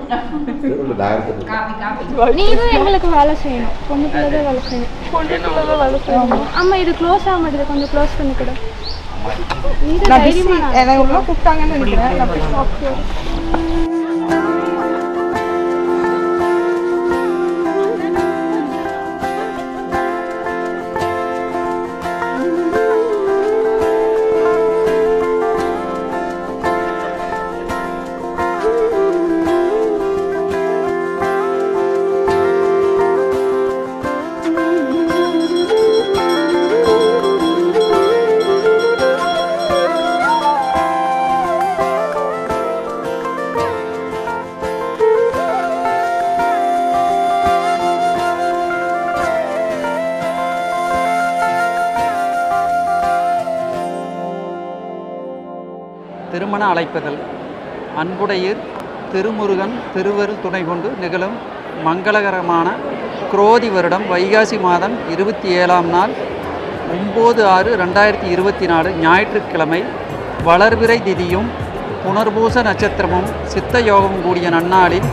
நீங்களும் எங்களுக்கு வேலை செய்யணும். பொண்ணுக்குள்ளதே வேலை செய்யணும். பொண்ணுக்குள்ளதே வேலை செய்யணும். ஆமாம், இது க்ளோஸ் ஆக மாட்டேது. கொஞ்சம் க்ளோஸ் பண்ணி கூட. எனக்கு உள்ள கூப்பிட்டாங்கன்னு நினைக்கிறேன். திருமண அழைப்புதல். அன்புடையீர் திருமுருகன் திருவருள் துணை கொண்டு நிகழும் மங்களகரமான குரோதி வருடம் வைகாசி மாதம் 27ஆம் நாள் 9/6/2024 ஞாயிற்றுக்கிழமை வளர்பிறை திதியும் புனர்பூச நட்சத்திரமும் சித்த யோகமும் கூடிய நன்னாளில்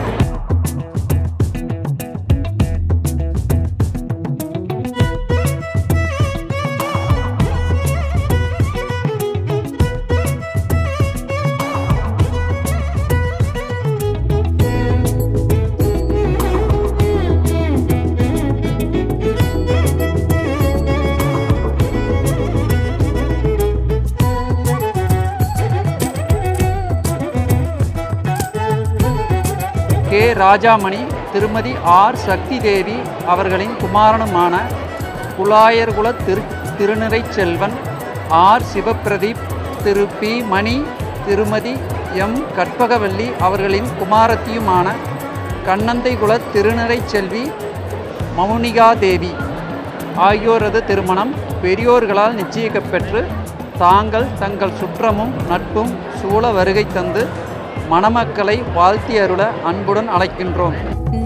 கே. ராஜாமணி திருமதி ஆர். சக்தி தேவி அவர்களின் குமாரனுமான குலாயர்குல திருநிறை செல்வன் ஆர். சிவப்பிரதீப், திரு பி. மணி, திருமதி எம். கற்பகவல்லி அவர்களின் குமாரத்தியுமான கண்ணந்தைகுல திருநிறை செல்வி மௌனிகா தேவி ஆகியோரது திருமணம் பெரியோர்களால் நிச்சயிக்கப்பெற்று தாங்கள் தங்கள் சுற்றமும் நட்பும் சூழ வருகை தந்து மணமக்களை வாழ்த்தி அருள அன்புடன் அழைக்கின்றோம்.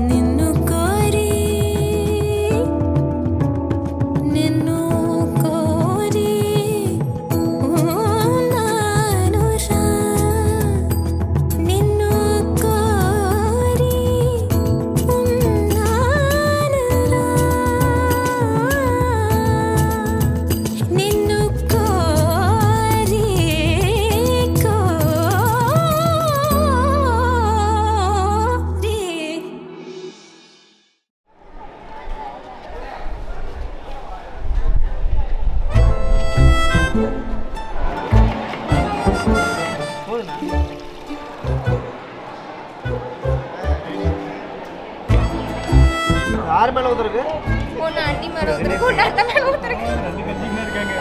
யார் மேல ஊத்துருக்கு? ஒன்னு அண்ணி மேல ஊத்துருக்கு, ஒன்னு அண்ணா மேல ஊத்துருக்கு. ரெண்டு கஞ்சிங்க இருக்காங்க.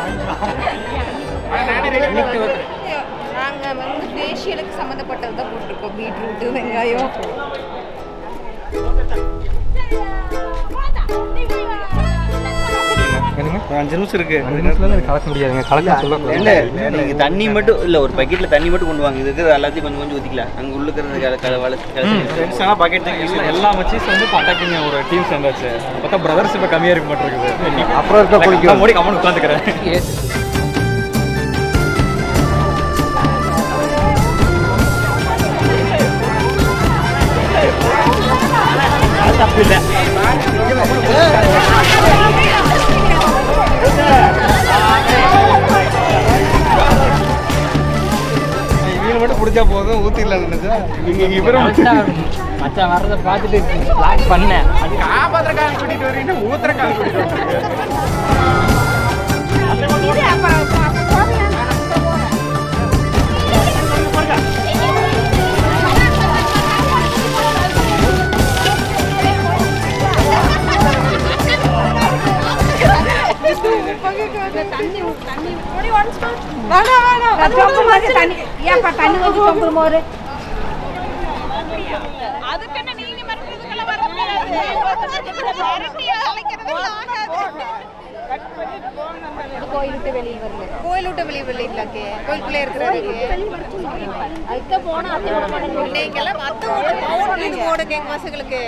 நாங்க வந்து ஃபேஷியலுக்கு சம்பந்தப்பட்டது தான் போட்டுருக்கோம். பீட்ரூட், வெங்காயம். என்னங்க? 5 நிமிஷம் இருக்கு. 5 நிமிஷத்துல கலக்க முடியாதுங்க. கலக்க சொல்ல இல்ல நீங்க தண்ணி மட்டும் இல்ல, ஒரு பக்கெட்ல தண்ணி மட்டும் கொண்டு வாங்க. இதுக்கு எல்லாத்தையும் கொஞ்சம் கொஞ்சம் ஊத்திக்கலாம். அங்க உள்ள இருக்கிற பக்கெட் எல்லா மச்சீஸ் வந்து அட்டாக்கிங் ஒரு டீம் சேர்ந்தாச்சு. பார்த்தா பிரதர்ஸ் இப்ப கம்மியா இருக்க மாட்டேங்குது. அப்புறம் இருக்க குளிக்கும். மோடி கமெண்ட் உட்காந்துக்கிறேன். தப்பு இல்லை. இவங்க மட்டும் பிடிச்சா போதும், ஊத்திடலாம் நினைச்சா இவரும் மச்சான் வர்றதை பார்த்துட்டு பிளாக் பண்ணேன். அது காப்பாத்திரக்காக கூட்டிட்டு வரீங்க, ஊத்திரக்காக கூட்டிட்டு வரீங்க. அதுக்கு கோயில் விட்டு வெளியே வரல. கோயில் விட்டு வெளியே வரலக்கே. கோயிலுக்குள்ளே இருக்கிறதுக்கு. அதுக்கு போனா அத்தை விட மாட்டேங்க. நீங்கெல்லாம் அத்தை விட பவுன் இது போடுங்க எங்க பசங்களுக்கு.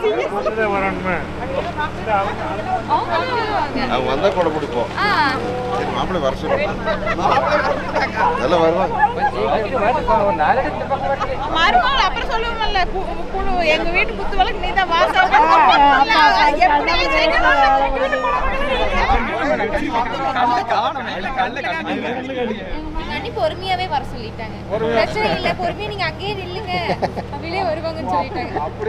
அவங்க வந்தா கூட பிடிப்போம். மாப்பிள்ளை வர சொல்லுங்க. எல்லாம் வருவாங்க. மறுநாள் அப்புறம் சொல்லுவோம்ல குழு எங்க வீட்டு குத்து வழக்கு நீ தான் வாசல் பொறுமையாவே வர சொல்லிட்டாங்க. பிரச்சனை இல்ல, பொறுமையா நீங்க அங்கேயே நில்லுங்க, அப்படியே வருவாங்கன்னு சொல்லிட்டாங்க.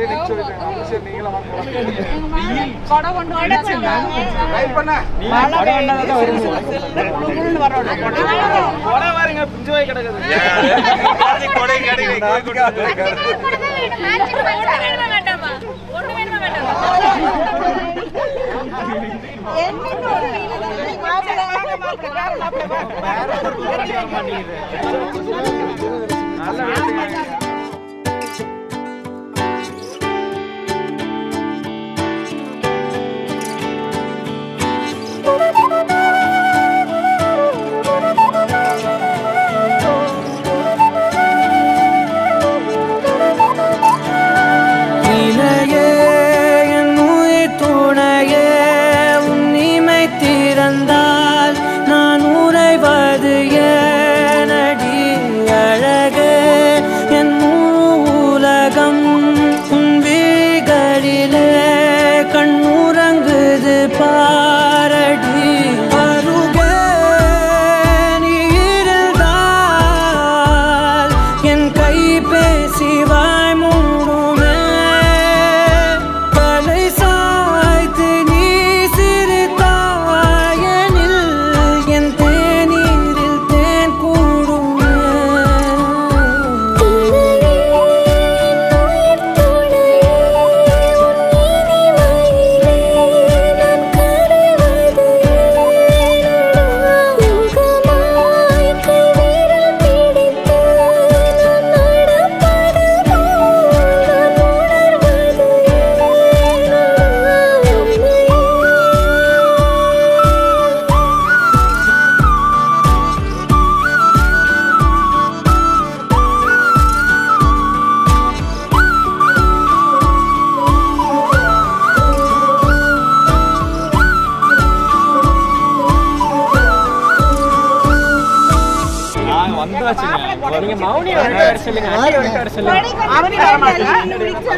நீங்க மௌனி வர சொல்லுங்க. ஆடி வர சொல்லுங்க. அவனே வர மாட்டான்.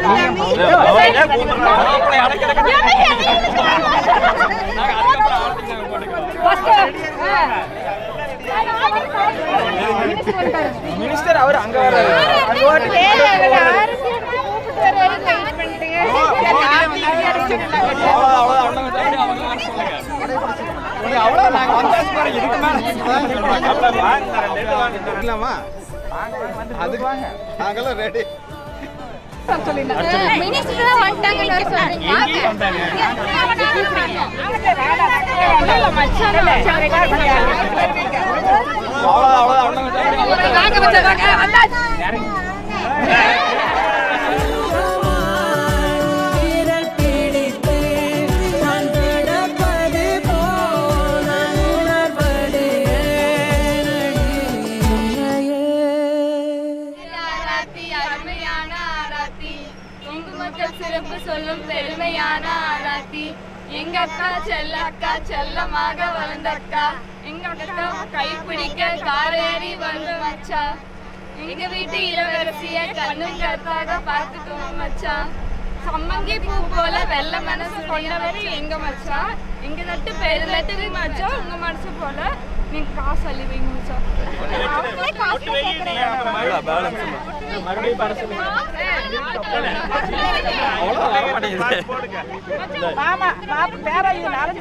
மினிஸ்டர் அவர் அங்க வராரு. அங்க ஓட்டு சொல்லும் பெருமையான ஆராத்தி எங்க அக்கா செல்லமாக வளர்ந்தக்கா எங்க அக்கா கைப்பிடிக்க காரேறி வந்து மச்சா எங்க வீட்டு இளவரசிய கண்ணும் கருத்தாக பார்த்துக்கோங்க மச்சா சம்மங்கி பூ போல வெள்ள மனசு கொண்டவர் எங்க மச்சா எங்க நட்டு பெருலட்டு மச்சா உங்க மனசு போல நீங்க காசு அள்ளிவீங்க மச்சா மாமா மாப்பு பேரா இது நாலஞ்சு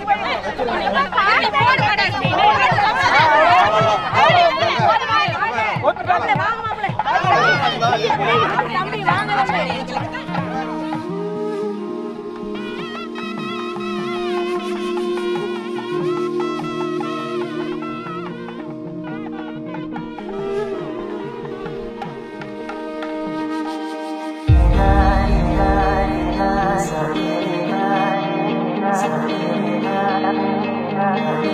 Sorry.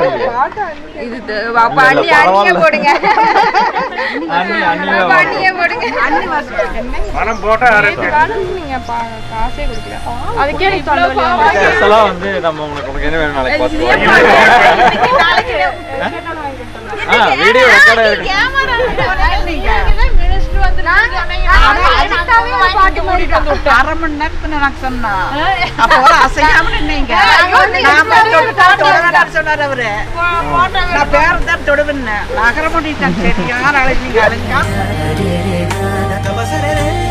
இது அப்ப அண்ணி அண்ணியே போடுங்க. அப்ப அண்ணியே போடுங்க. அண்ணி பணம் போட்டா நீங்க காசே கொடுக்கல. அதுக்கே நீ சொல்லுவீங்க. ஸ்பெஷலாக வந்து நம்ம உங்களுக்கு என்ன வேணும் நாளைக்கு பார்த்து வீடியோ ரெக்கார்ட் இருக்கு. அரை மணி நேரத்துல எனக்கு சொன்னா அப்போ அசையாம நின்னீங்க. சொன்னார் அவரு நான் பேர் தான் தொடுவேன் நகர முடியும். சரி யார் அழைச்சிங்க அழைச்சா